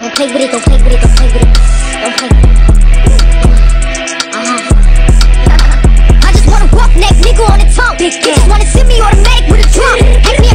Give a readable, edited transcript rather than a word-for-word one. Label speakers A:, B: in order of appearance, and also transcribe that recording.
A: Don't play with it, don't play with it, don't play with it. Don't play with it. I just want a rough neck nigga on the tongue. You just wanna see me automatic with a drum. Ask me